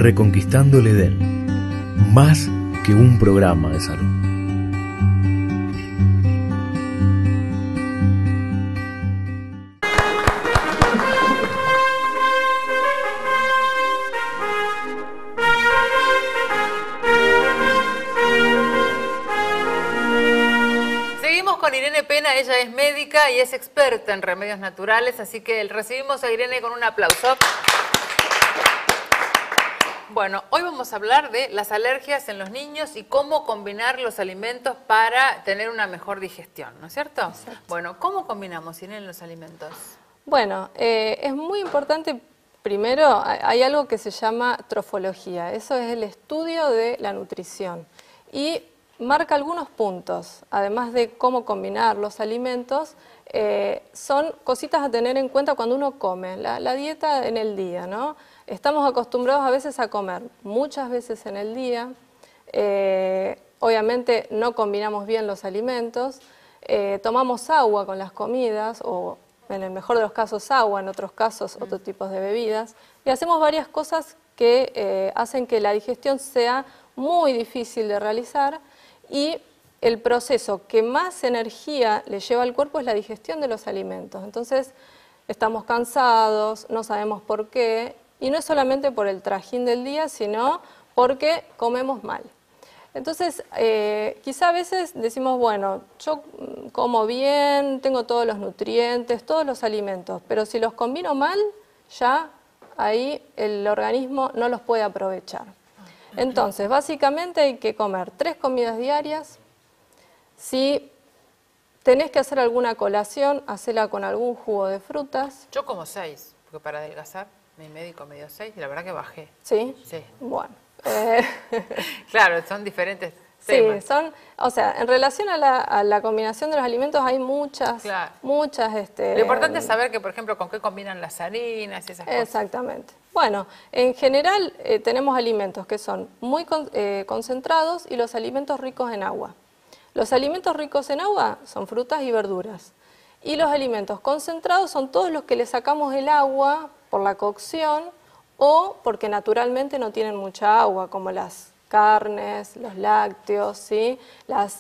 Reconquistando el Edén, más que un programa de salud. Seguimos con Irene Pena, ella es médica y es experta en remedios naturales, así que recibimos a Irene con un aplauso. Bueno, hoy vamos a hablar de las alergias en los niños y cómo combinar los alimentos para tener una mejor digestión, ¿no es cierto? Exacto. Bueno, ¿cómo combinamos, Irene, los alimentos? Bueno, es muy importante, primero, hay algo que se llama trofología, eso es el estudio de la nutrición y marca algunos puntos, además de cómo combinar los alimentos, son cositas a tener en cuenta cuando uno come, la dieta en el día, ¿no? Estamos acostumbrados a veces a comer muchas veces en el día, obviamente no combinamos bien los alimentos, tomamos agua con las comidas o en el mejor de los casos agua, en otros casos otros tipos de bebidas y hacemos varias cosas que hacen que la digestión sea muy difícil de realizar y el proceso que más energía le lleva al cuerpo es la digestión de los alimentos. Entonces estamos cansados, no sabemos por qué. Y no es solamente por el trajín del día, sino porque comemos mal. Entonces, quizá a veces decimos, bueno, yo como bien, tengo todos los nutrientes, todos los alimentos, pero si los combino mal, ya ahí el organismo no los puede aprovechar. Entonces, básicamente hay que comer 3 comidas diarias. Si tenés que hacer alguna colación, hacela con algún jugo de frutas. Yo como 6, porque para adelgazar mi médico me dio 6 y la verdad que bajé. ¿Sí? Sí. Bueno. Claro, son diferentes Sí, temas. o sea, en relación a la combinación de los alimentos hay muchas, Claro. muchas. Lo importante es saber que, por ejemplo, con qué combinan las harinas y esas cosas. Exactamente. Bueno, en general tenemos alimentos que son muy concentrados y los alimentos ricos en agua. Los alimentos ricos en agua son frutas y verduras. Y los alimentos concentrados son todos los que le sacamos el agua por la cocción o porque naturalmente no tienen mucha agua, como las carnes, los lácteos, ¿sí? las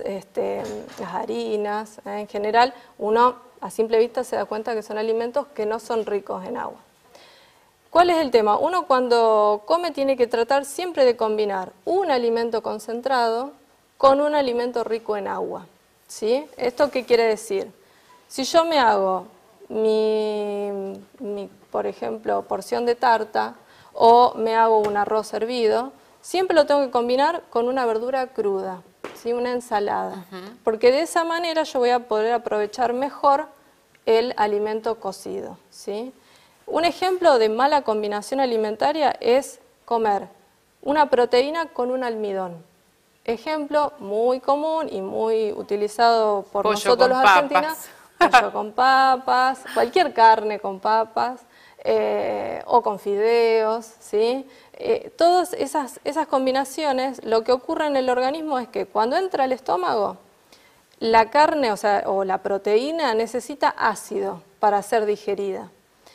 harinas. En general, uno a simple vista se da cuenta que son alimentos que no son ricos en agua. ¿Cuál es el tema? Uno cuando come tiene que tratar siempre de combinar un alimento concentrado con un alimento rico en agua, ¿sí? ¿Esto qué quiere decir? Si yo me hago por ejemplo, porción de tarta o me hago un arroz hervido, siempre lo tengo que combinar con una verdura cruda, ¿sí? Una ensalada, porque de esa manera yo voy a poder aprovechar mejor el alimento cocido, ¿sí? Un ejemplo de mala combinación alimentaria es comer una proteína con un almidón. Ejemplo muy común y muy utilizado por nosotros los argentinos. Pollo con papas, cualquier carne con papas o con fideos, ¿sí? Todas esas combinaciones, lo que ocurre en el organismo es que cuando entra al estómago, la carne, o la proteína necesita ácido para ser digerida.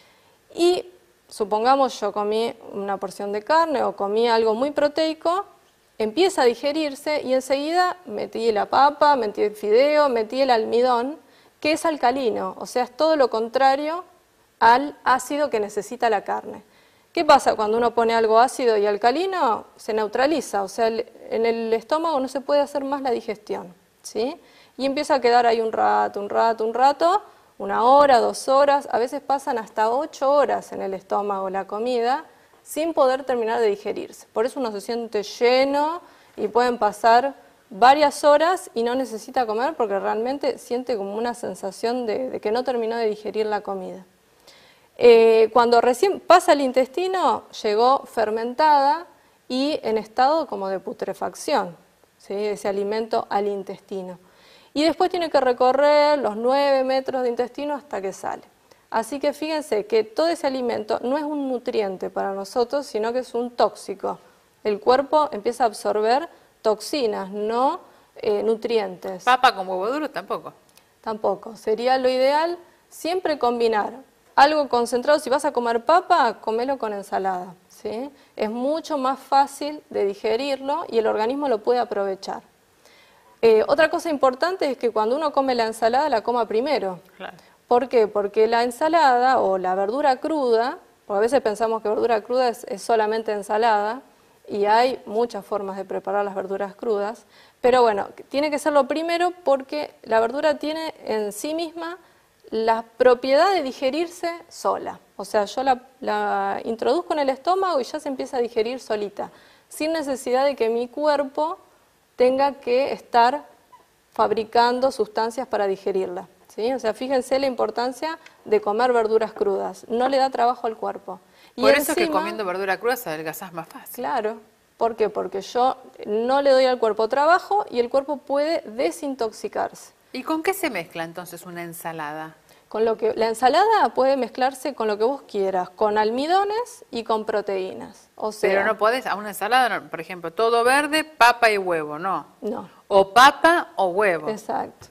Y supongamos yo comí una porción de carne o comí algo muy proteico, empieza a digerirse y enseguida metí la papa, metí el fideo, metí el almidón, que es alcalino, o sea, es todo lo contrario al ácido que necesita la carne. ¿Qué pasa cuando uno pone algo ácido y alcalino? Se neutraliza, o sea, en el estómago no se puede hacer más la digestión, ¿sí? Y empieza a quedar ahí un rato, 1 hora, 2 horas, a veces pasan hasta 8 horas en el estómago la comida sin poder terminar de digerirse. Por eso uno se siente lleno y pueden pasar varias horas y no necesita comer porque realmente siente como una sensación de que no terminó de digerir la comida. Cuando recién pasa al intestino, llegó fermentada y en estado como de putrefacción, ¿sí? Ese alimento al intestino. Y después tiene que recorrer los 9 metros de intestino hasta que sale. Así que fíjense que todo ese alimento no es un nutriente para nosotros, sino que es un tóxico. El cuerpo empieza a absorber toxinas, no nutrientes. ¿Papa con huevo duro tampoco? Tampoco. Sería lo ideal siempre combinar algo concentrado. Si vas a comer papa, comelo con ensalada, ¿sí? Es mucho más fácil de digerirlo y el organismo lo puede aprovechar. Otra cosa importante es que cuando uno come la ensalada, la coma primero. Claro. ¿Por qué? Porque la ensalada o la verdura cruda, porque a veces pensamos que verdura cruda es solamente ensalada, y hay muchas formas de preparar las verduras crudas, pero bueno, tiene que ser lo primero porque la verdura tiene en sí misma la propiedad de digerirse sola. O sea, yo la introduzco en el estómago y ya se empieza a digerir solita, sin necesidad de que mi cuerpo tenga que estar fabricando sustancias para digerirla, ¿sí? O sea, fíjense la importancia de comer verduras crudas, no le da trabajo al cuerpo. Y Por eso encima, que comiendo verdura cruda se adelgazás más fácil. claro, ¿por qué? Porque yo no le doy al cuerpo trabajo y el cuerpo puede desintoxicarse. ¿Y con qué se mezcla entonces una ensalada? Con lo que, la ensalada puede mezclarse con lo que vos quieras, con almidones y con proteínas. O sea, Pero no podés, a una ensalada, por ejemplo, todo verde, papa y huevo, no. no, O papa o huevo. exacto,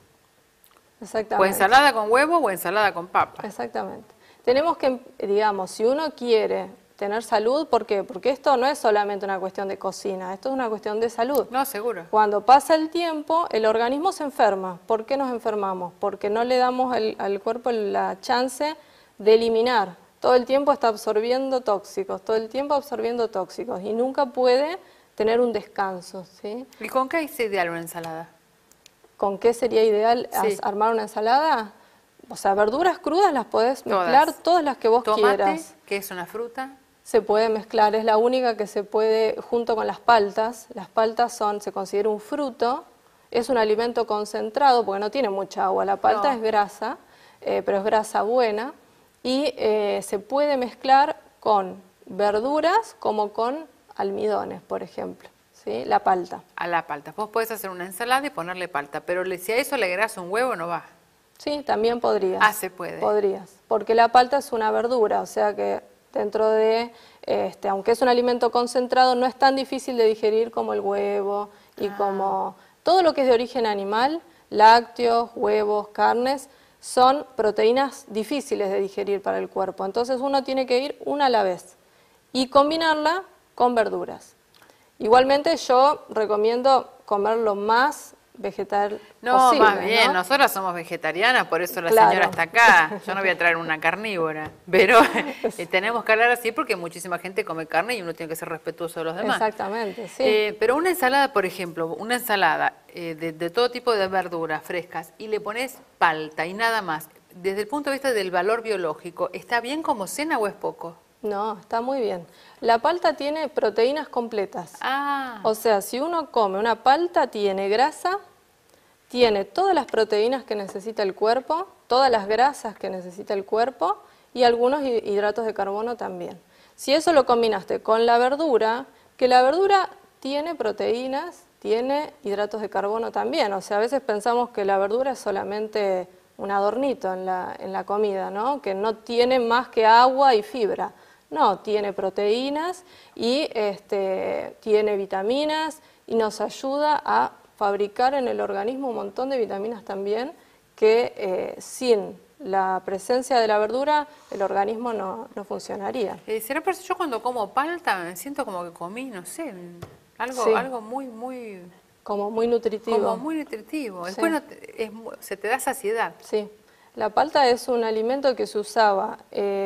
O exactamente. ensalada con huevo o ensalada con papa. Exactamente. Tenemos que, digamos, si uno quiere tener salud, ¿por qué? Porque esto no es solamente una cuestión de cocina, esto es una cuestión de salud. No, seguro. Cuando pasa el tiempo, el organismo se enferma. ¿Por qué nos enfermamos? Porque no le damos al cuerpo la chance de eliminar. Todo el tiempo está absorbiendo tóxicos, todo el tiempo absorbiendo tóxicos y nunca puede tener un descanso, ¿sí? ¿Y con qué es ideal una ensalada? ¿Con qué sería ideal Sí. armar una ensalada? O sea, verduras crudas las podés Todas. mezclar todas las que vos Tomate, quieras. que es una fruta. Se puede mezclar, es la única que se puede junto con las paltas. Las paltas se considera un fruto, es un alimento concentrado porque no tiene mucha agua. La palta No. es grasa, pero es grasa buena y se puede mezclar con verduras como con almidones, por ejemplo, ¿sí? La palta. A la palta. Vos podés hacer una ensalada y ponerle palta, pero si a eso le agregás un huevo no va. Sí, también podrías. Ah, se puede. Podrías, porque la palta es una verdura, o sea que dentro de, aunque es un alimento concentrado, no es tan difícil de digerir como el huevo y como todo lo que es de origen animal, lácteos, huevos, carnes, son proteínas difíciles de digerir para el cuerpo. Entonces uno tiene que ir una a la vez y combinarla con verduras. Igualmente yo recomiendo comer lo más vegetal No, posible, más bien, ¿no? nosotras somos vegetarianas, por eso la Claro. señora está acá. Yo no voy a traer una carnívora, pero tenemos que hablar así porque muchísima gente come carne y uno tiene que ser respetuoso de los demás. Exactamente, sí. Pero una ensalada, por ejemplo, una ensalada de todo tipo de verduras frescas y le pones palta y nada más, desde el punto de vista del valor biológico, ¿está bien como cena o es poco? No, está muy bien. La palta tiene proteínas completas. Ah, O sea, si uno come una palta, tiene grasa, tiene todas las proteínas que necesita el cuerpo, todas las grasas que necesita el cuerpo y algunos hidratos de carbono también. Si eso lo combinaste con la verdura, que la verdura tiene proteínas, tiene hidratos de carbono también. O sea, a veces pensamos que la verdura es solamente un adornito en la comida, ¿no? Que no tiene más que agua y fibra. No, tiene proteínas y tiene vitaminas y nos ayuda a fabricar en el organismo un montón de vitaminas también que sin la presencia de la verdura el organismo no funcionaría. ¿será por eso yo cuando como palta me siento como que comí, no sé, algo, Sí. algo muy, Como muy nutritivo. como muy nutritivo? Sí. Después se te da saciedad. Sí, la palta es un alimento que se usaba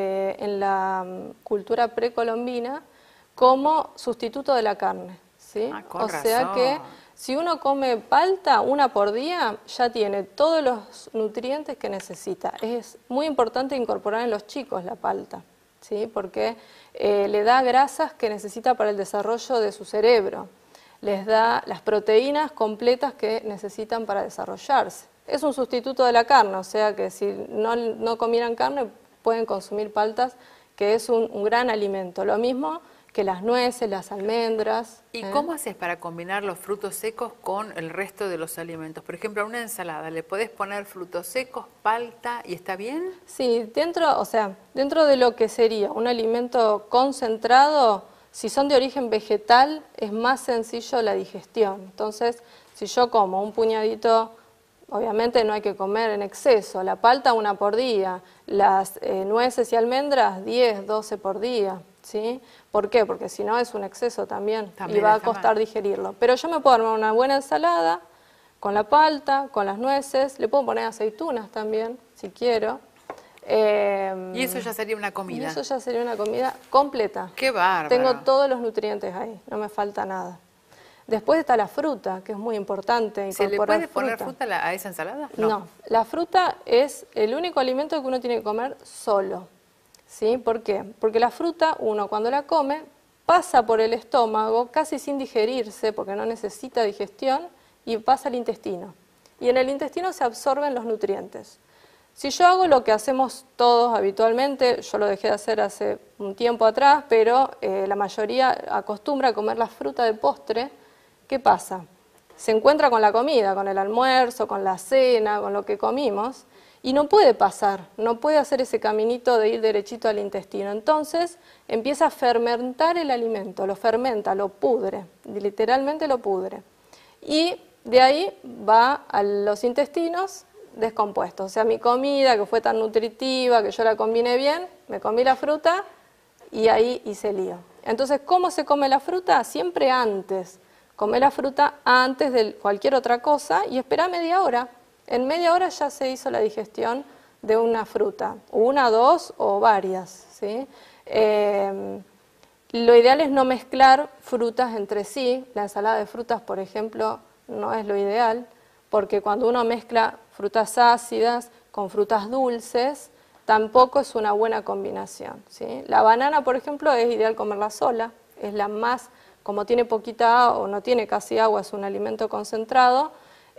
en la cultura precolombina como sustituto de la carne, ¿sí? Ah, con O sea razón. que si uno come palta una por día, ya tiene todos los nutrientes que necesita. Es muy importante incorporar en los chicos la palta, ¿sí? Porque le da grasas que necesita para el desarrollo de su cerebro, les da las proteínas completas que necesitan para desarrollarse. Es un sustituto de la carne, o sea que si no comieran carne pueden consumir paltas, que es un gran alimento. Lo mismo que las nueces, las almendras. ¿Y cómo haces para combinar los frutos secos con el resto de los alimentos? Por ejemplo, a una ensalada, ¿le podés poner frutos secos, palta y está bien? Sí, dentro de lo que sería un alimento concentrado, si son de origen vegetal, es más sencillo la digestión. Entonces, si yo como un puñadito, obviamente no hay que comer en exceso, la palta una por día, las nueces y almendras 10, 12 por día. ¿sí? ¿Por qué? Porque si no es un exceso también y También va a está costar mal. digerirlo. Pero yo me puedo armar una buena ensalada con la palta, con las nueces, le puedo poner aceitunas también, si quiero. Y eso ya sería una Y comida. eso ya sería una comida completa. ¡Qué bárbaro! Tengo todos los nutrientes ahí, no me falta nada. Después está la fruta, que es muy importante ¿Se le incorporar puede poner fruta a esa ensalada? No, la fruta es el único alimento que uno tiene que comer solo. ¿Sí? ¿Por qué? Porque la fruta, uno cuando la come, pasa por el estómago casi sin digerirse, porque no necesita digestión, y pasa al intestino. Y en el intestino se absorben los nutrientes. Si yo hago lo que hacemos todos habitualmente, yo lo dejé de hacer hace un tiempo atrás, pero la mayoría acostumbra a comer la fruta de postre, ¿qué pasa? Se encuentra con la comida, con el almuerzo, con la cena, con lo que comimos, y no puede pasar, no puede hacer ese caminito de ir derechito al intestino. Entonces empieza a fermentar el alimento, lo fermenta, lo pudre, literalmente lo pudre. Y de ahí va a los intestinos descompuestos. O sea, mi comida que fue tan nutritiva, que yo la combiné bien, me comí la fruta y ahí hice lío. Entonces, ¿cómo se come la fruta? Siempre antes. Come la fruta antes de cualquier otra cosa y espera media hora. En media hora ya se hizo la digestión de una fruta, una, dos o varias, ¿sí? Lo ideal es no mezclar frutas entre sí. La ensalada de frutas, por ejemplo, no es lo ideal, porque cuando uno mezcla frutas ácidas con frutas dulces, tampoco es una buena combinación, ¿sí? La banana, por ejemplo, es ideal comerla sola, es la más, como tiene poquita agua o no tiene casi agua, es un alimento concentrado,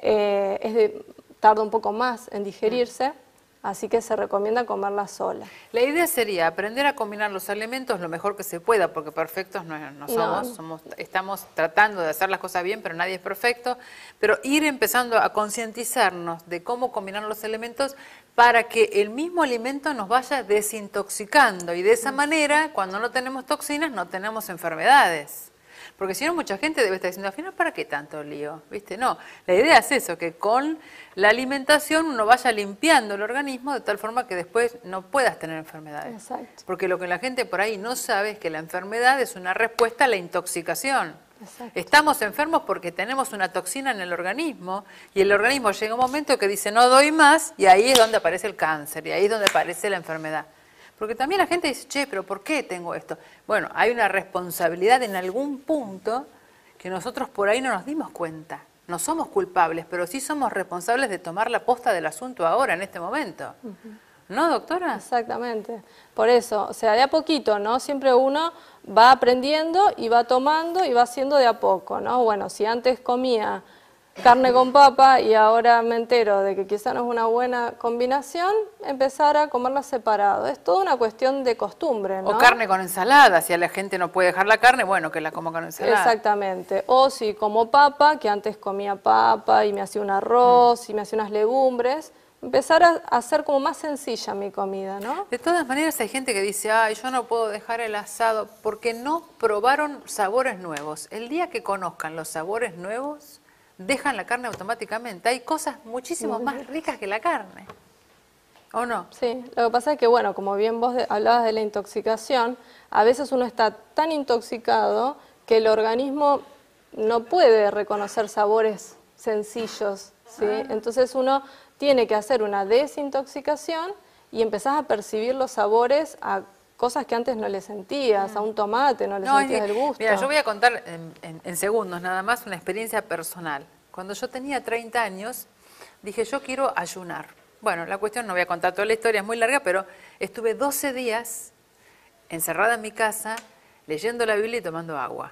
tarda un poco más en digerirse, así que se recomienda comerla sola. La idea sería aprender a combinar los alimentos lo mejor que se pueda, porque perfectos no somos, estamos tratando de hacer las cosas bien, pero nadie es perfecto, pero ir empezando a concientizarnos de cómo combinar los elementos para que el mismo alimento nos vaya desintoxicando y de esa manera, cuando no tenemos toxinas, no tenemos enfermedades. Porque si no, mucha gente debe estar diciendo, al final, ¿para qué tanto lío? ¿Viste? No, la idea es eso, que con la alimentación uno vaya limpiando el organismo de tal forma que después no puedas tener enfermedades. Exacto. Porque lo que la gente por ahí no sabe es que la enfermedad es una respuesta a la intoxicación. Exacto. Estamos enfermos porque tenemos una toxina en el organismo y el organismo llega un momento que dice no doy más y ahí es donde aparece el cáncer y ahí es donde aparece la enfermedad. Porque también la gente dice, che, pero ¿por qué tengo esto? Bueno, hay una responsabilidad en algún punto que nosotros por ahí no nos dimos cuenta. No somos culpables, pero sí somos responsables de tomar la posta del asunto ahora, en este momento. ¿No, doctora? Exactamente. Por eso, o sea, de a poquito, ¿no? Siempre uno va aprendiendo y va tomando y va haciendo de a poco, ¿no? Bueno, si antes comía carne con papa y ahora me entero de que quizá no es una buena combinación, empezar a comerla separado. Es toda una cuestión de costumbre, ¿no? O carne con ensalada, si a la gente no puede dejar la carne, bueno, que la coma con ensalada. Exactamente. O si como papa, que antes comía papa y me hacía un arroz y me hacía unas legumbres, empezar a hacer como más sencilla mi comida, ¿no? De todas maneras hay gente que dice, ay, yo no puedo dejar el asado porque no probaron sabores nuevos. El día que conozcan los sabores nuevos, dejan la carne automáticamente. Hay cosas muchísimo más ricas que la carne. ¿O no? Sí, lo que pasa es que, bueno, como bien vos hablabas de la intoxicación, a veces uno está tan intoxicado que el organismo no puede reconocer sabores sencillos, ¿sí? Entonces uno tiene que hacer una desintoxicación y empezás a percibir los sabores a cosas que antes no le sentías, a un tomate no le sentías el gusto. Mira, yo voy a contar en segundos nada más una experiencia personal. Cuando yo tenía 30 años, dije, yo quiero ayunar. Bueno, la cuestión, no voy a contar toda la historia, es muy larga, pero estuve 12 días encerrada en mi casa, leyendo la Biblia y tomando agua.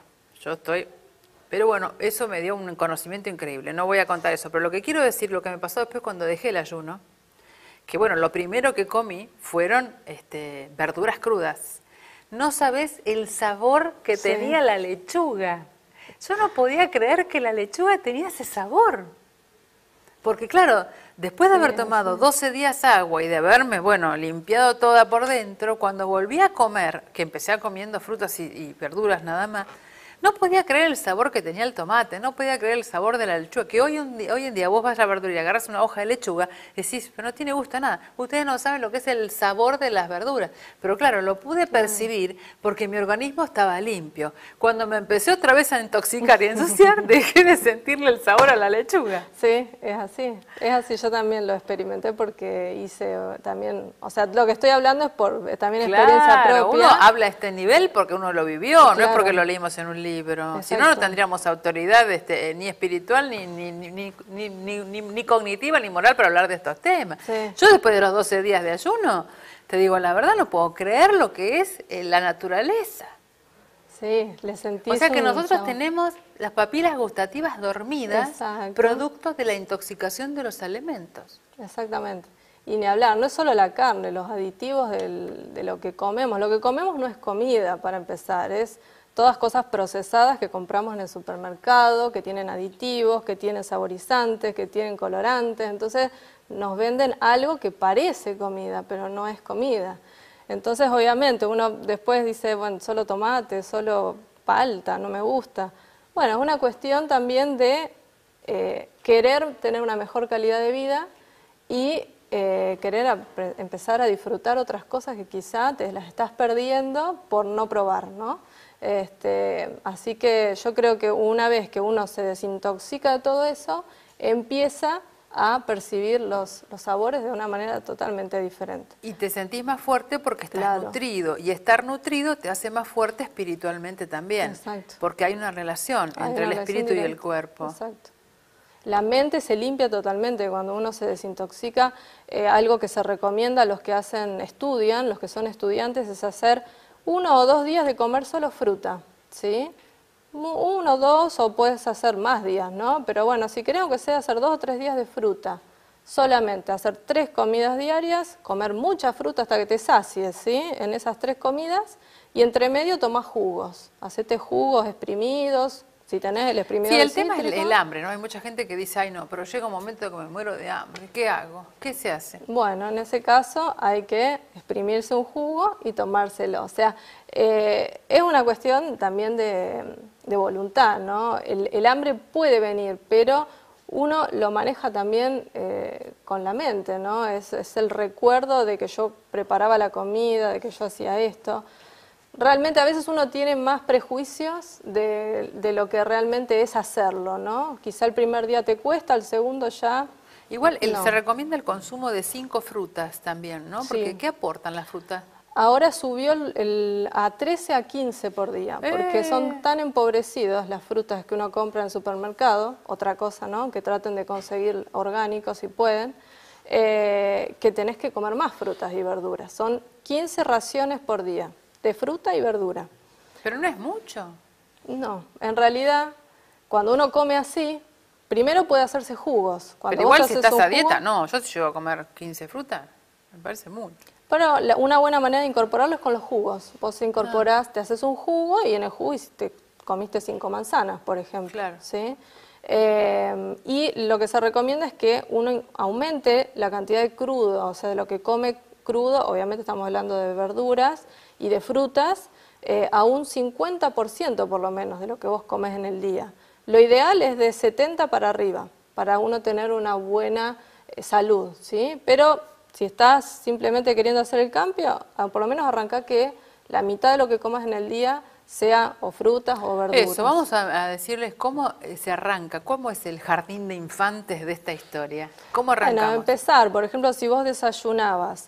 Pero bueno, eso me dio un conocimiento increíble, no voy a contar eso, pero lo que quiero decir, lo que me pasó después cuando dejé el ayuno, que bueno, lo primero que comí fueron verduras crudas. No sabés el sabor que tenía la lechuga. Yo no podía creer que la lechuga tenía ese sabor. Porque claro, después de haber tomado 12 días agua y de haberme, bueno, limpiado toda por dentro, cuando volví a comer, que empecé comiendo frutas y verduras nada más, No podía creer el sabor que tenía el tomate, no podía creer el sabor de la lechuga, que hoy en día vos vas a la verduría y agarras una hoja de lechuga, decís, pero no tiene gusto a nada. Ustedes no saben lo que es el sabor de las verduras. Pero claro, lo pude percibir porque mi organismo estaba limpio. Cuando me empecé otra vez a intoxicar y a ensuciar, dejé de sentirle el sabor a la lechuga. Sí, es así. Es así, yo también lo experimenté porque hice también, o sea, lo que estoy hablando es por también experiencia propia. Uno habla a este nivel porque uno lo vivió, no es Claro. porque lo leímos en un libro. Exacto. Si no, no tendríamos autoridad ni espiritual, ni cognitiva, ni moral para hablar de estos temas. Sí. Yo después de los 12 días de ayuno, te digo la verdad, no puedo creer lo que es la naturaleza. Sí, le sentí. O sea que nosotros tenemos las papilas gustativas dormidas, Exacto. producto de la intoxicación de los alimentos. Exactamente. Y ni hablar, no es solo la carne, los aditivos de lo que comemos. Lo que comemos no es comida, para empezar, es todas cosas procesadas que compramos en el supermercado, que tienen aditivos, que tienen saborizantes, que tienen colorantes. Entonces nos venden algo que parece comida, pero no es comida. Entonces obviamente uno después dice, bueno, solo tomate, solo palta, no me gusta. Bueno, es una cuestión también de querer tener una mejor calidad de vida y querer empezar a disfrutar otras cosas que quizá te las estás perdiendo por no probar, ¿no? Así que yo creo que una vez que uno se desintoxica de todo eso, empieza a percibir los sabores de una manera totalmente diferente. Y te sentís más fuerte porque estás Claro. nutrido, y estar nutrido te hace más fuerte espiritualmente también. Exacto. Porque hay una relación Hay entre el una espíritu relación y el directa. cuerpo. Exacto. La mente se limpia totalmente cuando uno se desintoxica. Algo que se recomienda a los que estudian, los que son estudiantes, es hacer 1 o 2 días de comer solo fruta, ¿sí? 1, 2 o puedes hacer más días, ¿no? Pero bueno, si queremos que sea hacer 2 o 3 días de fruta, solamente hacer 3 comidas diarias, comer mucha fruta hasta que te sacies, ¿sí? En esas 3 comidas, y entre medio tomás jugos, hacete jugos exprimidos, si tenés el exprimidor Sí, el tema es cítrico. el hambre, ¿no? Hay mucha gente que dice, ay no, pero llega un momento que me muero de hambre, ¿qué hago? ¿Qué se hace? Bueno, en ese caso hay que exprimirse un jugo y tomárselo. O sea, es una cuestión también de voluntad, ¿no? El hambre puede venir, pero uno lo maneja también con la mente, ¿no? Es el recuerdo de que yo preparaba la comida, de que yo hacía esto. Realmente a veces uno tiene más prejuicios de lo que realmente es hacerlo, ¿no? Quizá el primer día te cuesta, el segundo ya... Igual No. se recomienda el consumo de 5 frutas también, ¿no? Sí. Porque ¿qué aportan las frutas? Ahora subió a 13 a 15 por día, porque son tan empobrecidas las frutas que uno compra en el supermercado, otra cosa, ¿no? Que traten de conseguir orgánicos si pueden, que tenés que comer más frutas y verduras. Son 15 raciones por día de fruta y verdura. Pero no es mucho. No, en realidad, cuando uno come así, primero puede hacerse jugos. Cuando Pero vos igual si haces estás un a dieta, jugo- no, yo te llevo a comer 15 frutas, me parece mucho. Pero una buena manera de incorporarlo es con los jugos. Vos incorporás, te haces un jugo y en el jugo te comiste 5 manzanas, por ejemplo. Claro. ¿Sí? Y lo que se recomienda es que uno aumente la cantidad de crudo, o sea, de lo que come crudo, obviamente estamos hablando de verduras y de frutas, a un 50% por lo menos de lo que vos comes en el día. Lo ideal es de 70 para arriba, para uno tener una buena salud, ¿sí? Pero si estás simplemente queriendo hacer el cambio, por lo menos arranca que la mitad de lo que comas en el día sea o frutas o verduras. Eso, vamos a decirles cómo se arranca, cómo es el jardín de infantes de esta historia. ¿Cómo arrancamos? Bueno, empezar, por ejemplo, si vos desayunabas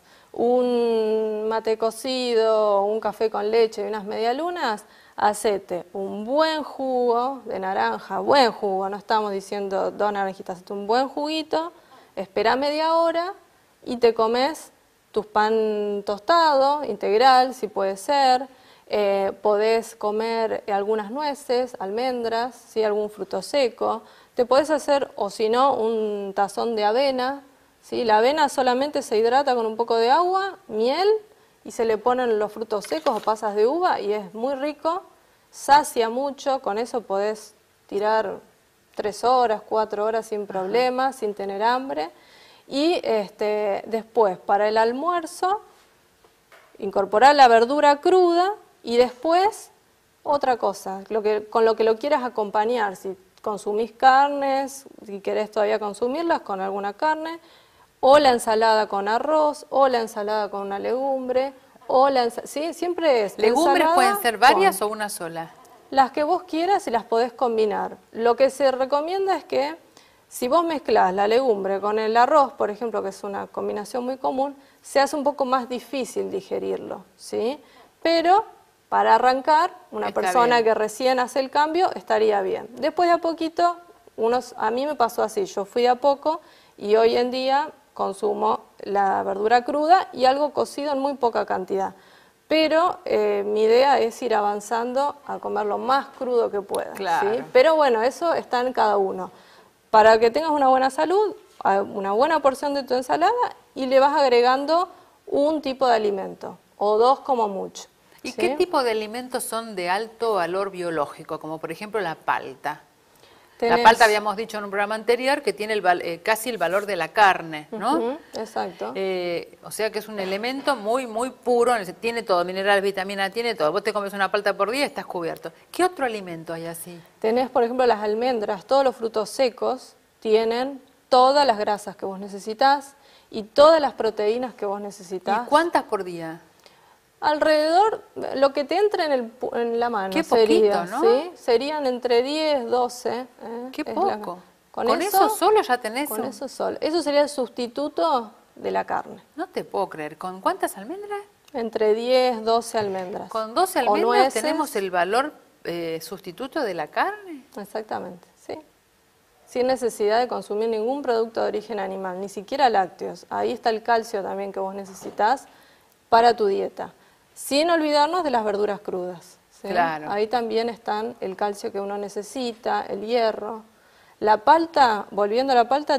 un mate cocido, un café con leche y unas medialunas, hacete un buen jugo de naranja, buen jugo, no estamos diciendo 2 naranjitas, hacete un buen juguito, espera media hora y te comes tu pan tostado, integral, si puede ser. Podés comer algunas nueces, almendras, ¿sí? Algún fruto seco. Te podés hacer, o si no, un tazón de avena, ¿sí? La avena solamente se hidrata con un poco de agua, miel, y se le ponen los frutos secos o pasas de uva y es muy rico, sacia mucho, con eso podés tirar 3 horas, 4 horas sin problema, sin tener hambre. Y después, para el almuerzo, incorporar la verdura cruda y después Otra cosa, con lo que lo quieras acompañar, si consumís carnes, si querés todavía consumirlas con alguna carne, o la ensalada con arroz, o la ensalada con una legumbre, o sí, siempre es. ¿Legumbres pueden ser varias o una sola? Las que vos quieras y las podés combinar. Lo que se recomienda es que si vos mezclás la legumbre con el arroz, por ejemplo, que es una combinación muy común, se hace un poco más difícil digerirlo, ¿sí? Pero para arrancar, una persona que recién hace el cambio estaría bien. Después de a poquito, a mí me pasó así, yo fui de a poco y hoy en día consumo la verdura cruda y algo cocido en muy poca cantidad. Pero mi idea es ir avanzando a comer lo más crudo que pueda. Claro. ¿sí? Pero bueno, eso está en cada uno. Para que tengas una buena salud, una buena porción de tu ensalada y le vas agregando un tipo de alimento, o dos como mucho. ¿Y ¿sí? qué tipo de alimentos son de alto valor biológico? Como por ejemplo la palta. La palta habíamos dicho en un programa anterior que tiene casi el valor de la carne, ¿no? Exacto. O sea que es un elemento muy, muy puro, tiene todo, minerales, vitamina, tiene todo. Vos te comes una palta por día y estás cubierto. ¿Qué otro alimento hay así? Tenés, por ejemplo, las almendras, todos los frutos secos tienen todas las grasas que vos necesitás y todas las proteínas que vos necesitás. ¿Y cuántas por día? Alrededor, lo que te entre en la mano. Qué poquito, sería, ¿no? ¿sí? Serían entre 10, 12. Qué poco. Con eso solo ya tenés Con eso solo. Eso sería el sustituto de la carne. No te puedo creer. ¿Con cuántas almendras? Entre 10, 12 almendras. Con 12 almendras tenemos el valor sustituto de la carne. Exactamente, sí. Sin necesidad de consumir ningún producto de origen animal, ni siquiera lácteos. Ahí está el calcio también que vos necesitas para tu dieta. Sin olvidarnos de las verduras crudas. ¿sí? Claro. Ahí también están el calcio que uno necesita, el hierro. La palta, volviendo a la palta,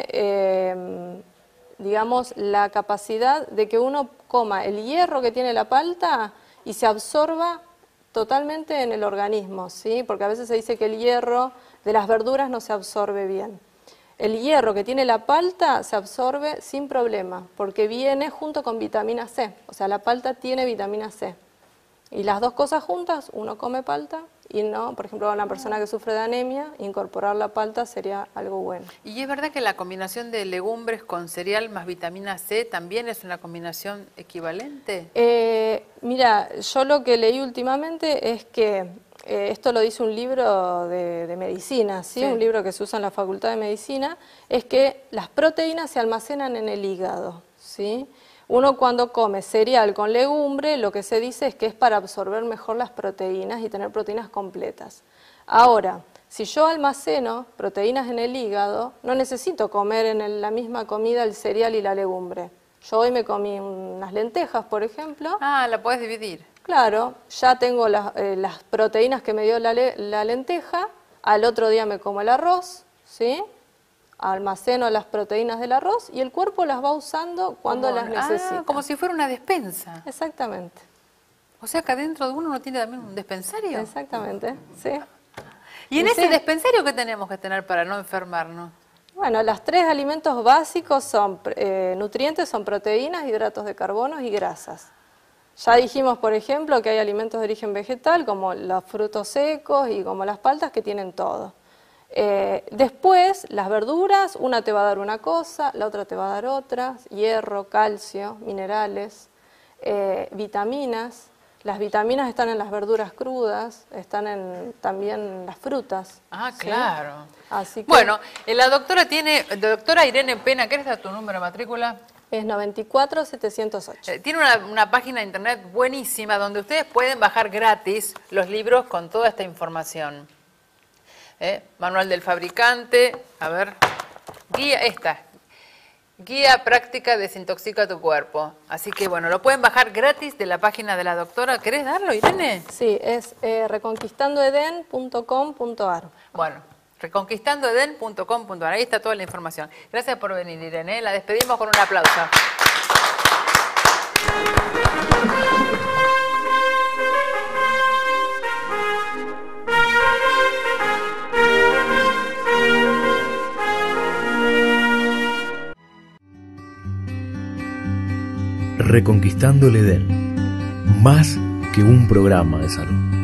tiene, digamos, la capacidad de que uno coma el hierro que tiene la palta y se absorba totalmente en el organismo, ¿sí? Porque a veces se dice que el hierro de las verduras no se absorbe bien. El hierro que tiene la palta se absorbe sin problema, porque viene junto con vitamina C. O sea, la palta tiene vitamina C. Y las dos cosas juntas, uno come palta y no, por ejemplo, a una persona que sufre de anemia, incorporar la palta sería algo bueno. ¿Y es verdad que la combinación de legumbres con cereal más vitamina C también es una combinación equivalente? Mira, yo lo que leí últimamente es que esto lo dice un libro de medicina, ¿sí? Un libro que se usa en la Facultad de Medicina, es que las proteínas se almacenan en el hígado, ¿sí? Uno cuando come cereal con legumbre, lo que se dice es que es para absorber mejor las proteínas y tener proteínas completas. Ahora, si yo almaceno proteínas en el hígado, no necesito comer en la misma comida el cereal y la legumbre. Yo hoy me comí unas lentejas, por ejemplo. Ah, la podés dividir. Claro, ya tengo las proteínas que me dio la lenteja, al otro día me como el arroz, ¿sí? Almaceno las proteínas del arroz y el cuerpo las va usando cuando las necesita. Como si fuera una despensa. Exactamente. O sea que adentro de uno tiene también un despensario. Exactamente, sí. ¿Y en ese despensario qué tenemos que tener para no enfermarnos? Bueno, los tres alimentos básicos son nutrientes, son proteínas, hidratos de carbono y grasas. Ya dijimos, por ejemplo, que hay alimentos de origen vegetal, como los frutos secos y como las paltas, que tienen todo. Después, las verduras, una te va a dar una cosa, la otra te va a dar otra, hierro, calcio, minerales, vitaminas. Las vitaminas están en las verduras crudas, están también en las frutas. Ah, ¿sí? claro. Así que bueno, la doctora Irene Pena, ¿qué es tu número de matrícula? es 94708. Tiene una página de internet buenísima donde ustedes pueden bajar gratis los libros con toda esta información. Manual del fabricante, a ver, guía práctica desintoxica tu cuerpo. Así que bueno, lo pueden bajar gratis de la página de la doctora. ¿Querés darlo, Irene? Sí, es reconquistandoeden.com.ar. Bueno, reconquistandoeden.com.ar, ahí está toda la información. Gracias por venir, Irene. La despedimos con un aplauso. Reconquistando el Edén, más que un programa de salud.